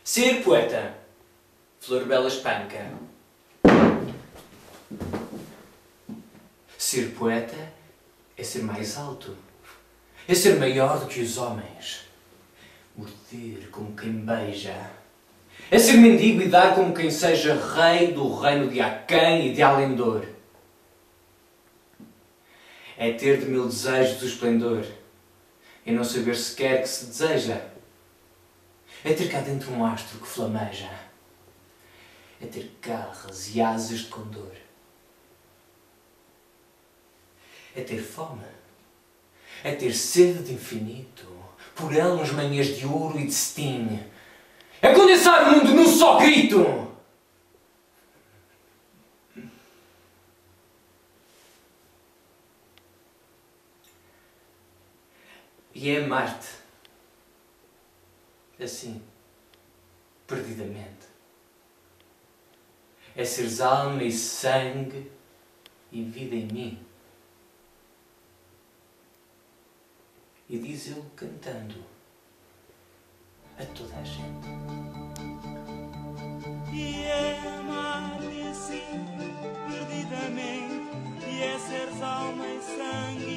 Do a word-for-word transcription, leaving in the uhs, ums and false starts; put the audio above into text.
Ser poeta. Flor bela espanca. Ser poeta é ser mais alto. É ser maior do que os homens. Morder como quem beija. É ser mendigo e dar como quem seja rei do reino de Aquém e de Alendor. É ter de mil desejos o esplendor e não saber sequer que se deseja. É ter cá dentro um astro que flameja. É ter garras e asas de condor. É ter fome. É ter sede de infinito, por ela uns manhãs de ouro e de cetim. É condensar o mundo num só grito! E é amar-te. Assim, perdidamente. É seres alma e sangue e vida em mim. E diz ele cantando a toda a gente. E é amar-te assim, perdidamente, e é seres alma e sangue